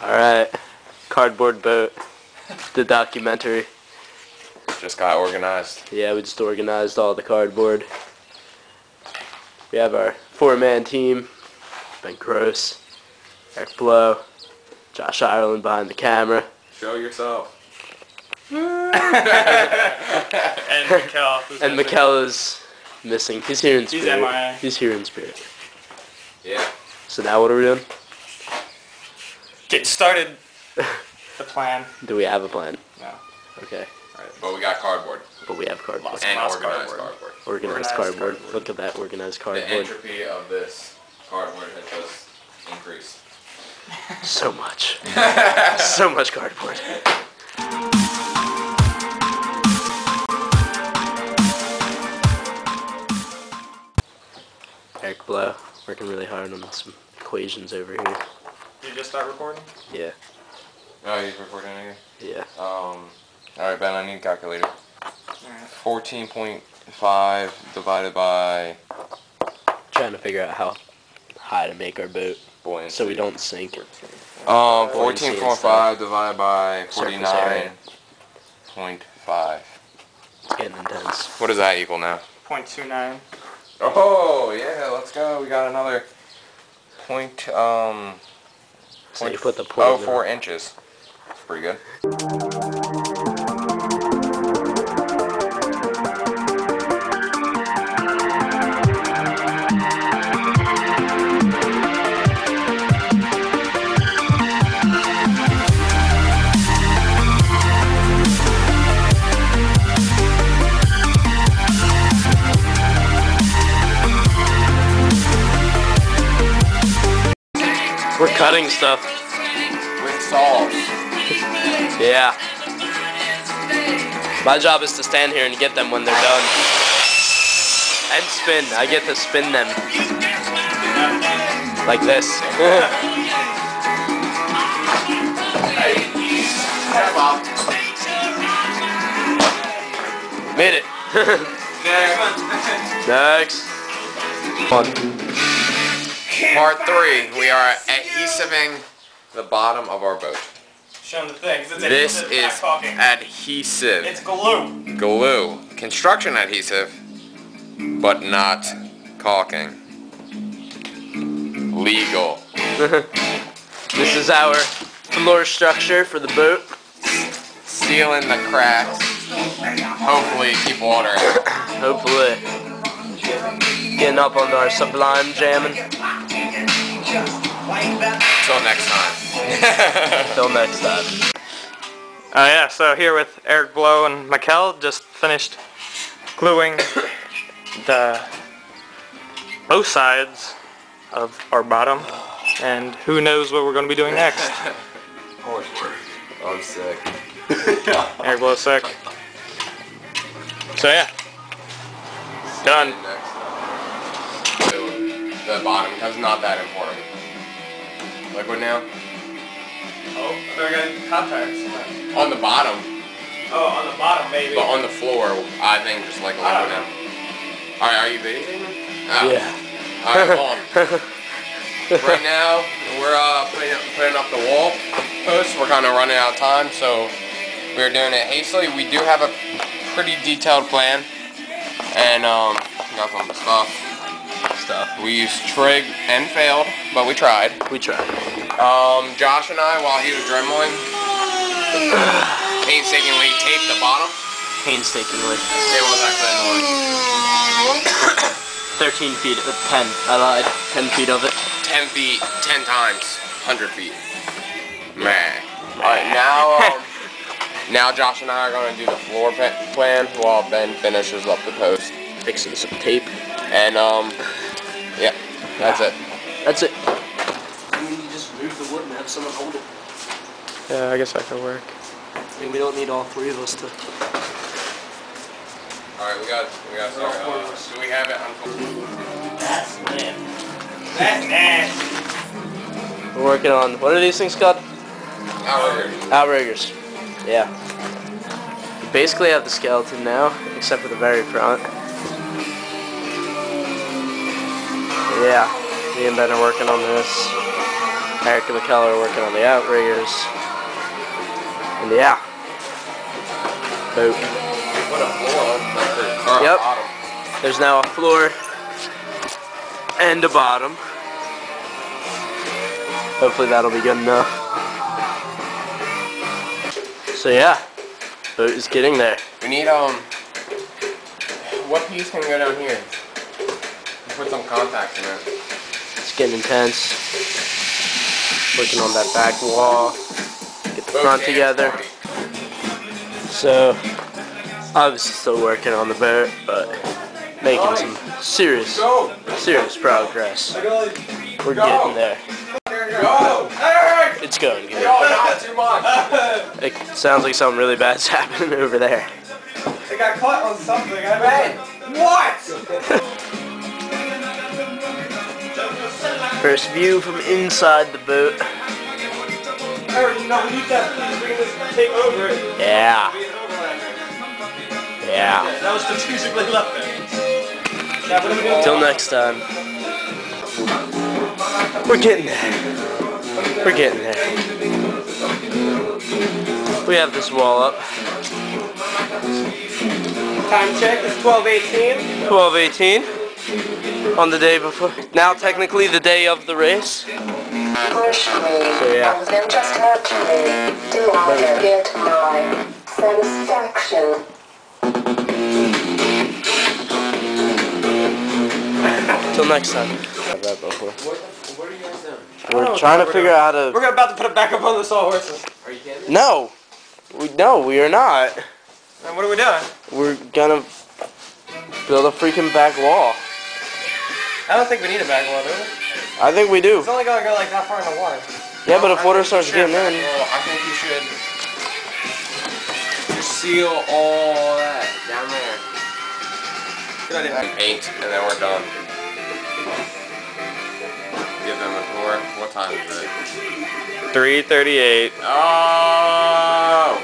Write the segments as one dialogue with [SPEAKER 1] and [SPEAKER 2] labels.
[SPEAKER 1] Alright, Cardboard Boat, the documentary.
[SPEAKER 2] Just got organized.
[SPEAKER 1] Yeah, we just organized all the cardboard. We have our 4-man team, Ben Gross, Eric Blow, Josh Ireland behind the camera.
[SPEAKER 2] Show yourself.
[SPEAKER 3] And Mckel.
[SPEAKER 1] And Mckel is missing. He's here in spirit.
[SPEAKER 3] He's MIA.
[SPEAKER 1] He's here in spirit.
[SPEAKER 2] Yeah.
[SPEAKER 1] So now what are we doing?
[SPEAKER 3] Get started. The plan.
[SPEAKER 1] Do we have a plan?
[SPEAKER 3] No.
[SPEAKER 1] Okay.
[SPEAKER 2] Right. But we got cardboard.
[SPEAKER 1] But we have cardboard.
[SPEAKER 2] And
[SPEAKER 3] Lots
[SPEAKER 2] organized
[SPEAKER 3] cardboard.
[SPEAKER 2] cardboard.
[SPEAKER 1] Organized cardboard. Look at that organized
[SPEAKER 2] The
[SPEAKER 1] cardboard.
[SPEAKER 2] entropy of this cardboard has just increased.
[SPEAKER 1] So much. So much cardboard. Eric Blow, working really hard on some equations over here.
[SPEAKER 3] Did you just start recording?
[SPEAKER 1] Yeah.
[SPEAKER 2] Oh, you're recording again?
[SPEAKER 1] Yeah.
[SPEAKER 2] Alright, Ben, I need a calculator. 14.5 divided by...
[SPEAKER 1] Trying to figure out how high to make our boat
[SPEAKER 2] buoyancy.
[SPEAKER 1] so we don't sink.
[SPEAKER 2] 14.5 divided by
[SPEAKER 1] Surface area.
[SPEAKER 2] 49.5.
[SPEAKER 1] It's getting intense.
[SPEAKER 2] What does that equal now?
[SPEAKER 3] 0.29.
[SPEAKER 2] Oh, yeah, let's go. We got another
[SPEAKER 1] So you put the point
[SPEAKER 2] 0.04 inches. That's pretty good.
[SPEAKER 1] We're cutting stuff.
[SPEAKER 2] With saws.
[SPEAKER 1] Yeah. My job is to stand here and get them when they're done. And spin. I get to spin them. Like this. Made it. Next.
[SPEAKER 2] Part 3. We are adhesiving the bottom of our boat.
[SPEAKER 3] Show them the things. It's
[SPEAKER 2] This
[SPEAKER 3] adhesive,
[SPEAKER 2] is
[SPEAKER 3] not caulking.
[SPEAKER 2] adhesive.
[SPEAKER 3] It's glue.
[SPEAKER 2] Glue. Construction adhesive, but not caulking. Legal.
[SPEAKER 1] This is our floor structure for the boat.
[SPEAKER 2] Sealing the cracks. Hopefully keep water out.
[SPEAKER 1] Hopefully. Getting up on our sublime jamming.
[SPEAKER 2] Until next time.
[SPEAKER 1] Till next time.
[SPEAKER 3] Yeah, so here with Eric Blow and Mckel, just finished gluing both sides of our bottom, and who knows what we're going to be doing next.
[SPEAKER 2] I'm sick.
[SPEAKER 3] Eric Blow's sick. So yeah, done.
[SPEAKER 2] The bottom, because not that important. Liquid now?
[SPEAKER 3] Oh, they're getting contacts.
[SPEAKER 2] On the bottom,
[SPEAKER 3] Oh, on the bottom maybe.
[SPEAKER 2] but on the floor, I think just like a liquid now. Alright, are you videoing me? Oh.
[SPEAKER 1] Yeah.
[SPEAKER 2] Alright, hold on. Right now, we're putting up the wall posts. We're kind of running out of time, so we're doing it hastily. We do have a pretty detailed plan, and got some stuff. We used trig and failed, but we tried.
[SPEAKER 1] We tried.
[SPEAKER 2] Josh and I, while he was dremeling, painstakingly taped the bottom.
[SPEAKER 1] Painstakingly.
[SPEAKER 2] It was actually annoying.
[SPEAKER 1] 13 feet, 10. I lied. 10 feet of it.
[SPEAKER 2] 10 feet, 10 times, 100 feet. Man. Alright, now Josh and I are going to do the floor plan while Ben finishes up the post.
[SPEAKER 1] Fixing some tape.
[SPEAKER 2] And, yeah, that's it.
[SPEAKER 1] That's it. You just move the wood and have someone hold it.
[SPEAKER 3] Yeah, I guess that could work.
[SPEAKER 1] I mean, we don't need all three of us to...
[SPEAKER 2] Alright, we got start. Do we have it on?
[SPEAKER 1] That's man.
[SPEAKER 3] That's nasty.
[SPEAKER 1] We're working on... What are these things called?
[SPEAKER 2] Outriggers.
[SPEAKER 1] Outriggers. Yeah. We basically have the skeleton now, except for the very front. Yeah, me and Ben are working on this. Eric and Mckel are working on the outriggers. And yeah. Boat.
[SPEAKER 2] What a floor.
[SPEAKER 1] Yep.
[SPEAKER 2] Bottom.
[SPEAKER 1] There's now a floor and a bottom. Hopefully that'll be good enough. So yeah, boat is getting there.
[SPEAKER 2] We need, what piece can go down here? Put some contacts in it.
[SPEAKER 1] It's getting intense. Working on that back wall. Get the front together. So, obviously still working on the boat, but making some serious progress. We're getting there. It's going good.
[SPEAKER 2] Not too much.
[SPEAKER 1] It sounds like something really bad's happening over there.
[SPEAKER 3] They got caught on something. What?
[SPEAKER 1] First view from inside the boat.
[SPEAKER 3] Eric, we need that. We can just take over it.
[SPEAKER 1] Yeah. Yeah.
[SPEAKER 3] That was strategically left there.
[SPEAKER 1] Until next time. We're getting there. We're getting there. We have this wall up.
[SPEAKER 3] Time check is 12:18.
[SPEAKER 1] 12:18 on the day before. Now technically the day of the race. So yeah. Till next time. Have that before.
[SPEAKER 2] What are you guys doing?
[SPEAKER 1] We're trying to figure out how to.
[SPEAKER 3] We're about to put it back up on the sawhorses.
[SPEAKER 2] Are you kidding me?
[SPEAKER 1] No, we are not.
[SPEAKER 3] And what are we doing?
[SPEAKER 1] We're gonna build a freaking back wall.
[SPEAKER 3] I don't think we need a back wall, do we?
[SPEAKER 1] I think we do.
[SPEAKER 3] It's only gonna go like that far in the water.
[SPEAKER 1] Yeah, but if water starts getting in.
[SPEAKER 2] Well, I think you should just seal all that down there.
[SPEAKER 3] Good idea.
[SPEAKER 2] And paint, and then we're done. Give them a tour. What time is it?
[SPEAKER 3] 3:38.
[SPEAKER 2] Oh!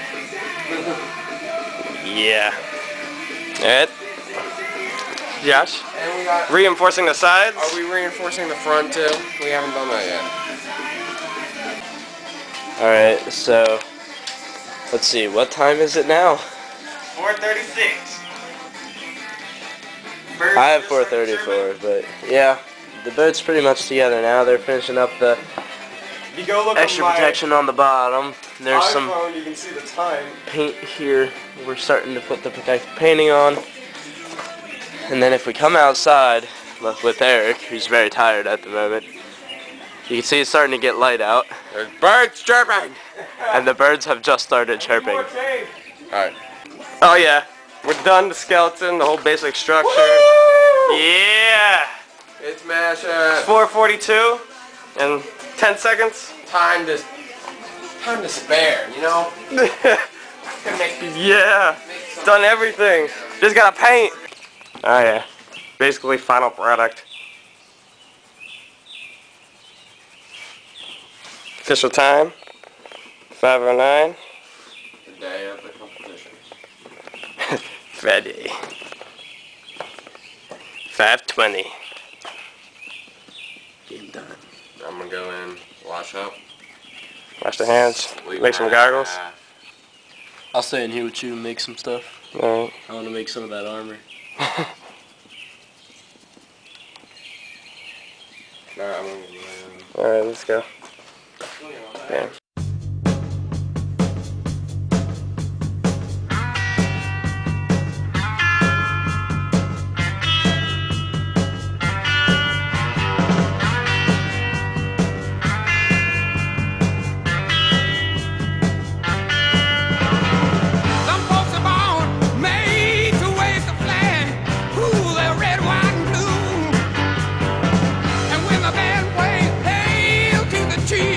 [SPEAKER 3] Yeah. Alright. Josh?
[SPEAKER 2] And we got...
[SPEAKER 3] Reinforcing the sides?
[SPEAKER 2] Are we reinforcing the front too? We haven't done that yet.
[SPEAKER 1] Alright, so let's see, what time is it now?
[SPEAKER 3] 4:36.
[SPEAKER 1] I have 4:34, but yeah, the boat's pretty much together now. They're finishing up the
[SPEAKER 3] If you go look
[SPEAKER 1] extra
[SPEAKER 3] on my
[SPEAKER 1] protection on the bottom. There's some
[SPEAKER 3] iPhone, you can see the time.
[SPEAKER 1] paint here. We're starting to put the protective painting on. And then if we come outside with Eric, who's very tired at the moment, you can see it's starting to get light out.
[SPEAKER 2] There's birds chirping!
[SPEAKER 1] And the birds have just started chirping.
[SPEAKER 2] Alright.
[SPEAKER 3] Oh yeah. We're done the skeleton, the whole basic structure.
[SPEAKER 2] Woo!
[SPEAKER 3] Yeah!
[SPEAKER 2] It's mashing.
[SPEAKER 3] 4:42 and 10 seconds.
[SPEAKER 2] Time to spare, you know?
[SPEAKER 3] Yeah. Done everything. Just gotta paint. Oh yeah. Basically final product. Official time. 5:09.
[SPEAKER 2] The day of the competition.
[SPEAKER 3] Friday. 5:20.
[SPEAKER 1] Getting done.
[SPEAKER 2] I'm gonna go in, wash up.
[SPEAKER 3] Wash the hands.
[SPEAKER 2] Leave
[SPEAKER 3] Make some
[SPEAKER 2] an
[SPEAKER 3] goggles.
[SPEAKER 2] hour
[SPEAKER 1] I'll stay in here with you and make some stuff.
[SPEAKER 3] Alright.
[SPEAKER 1] I want to make some of that armor.
[SPEAKER 2] Alright, I'm gonna go.
[SPEAKER 3] Alright, let's go. Yeah.
[SPEAKER 4] Cheese.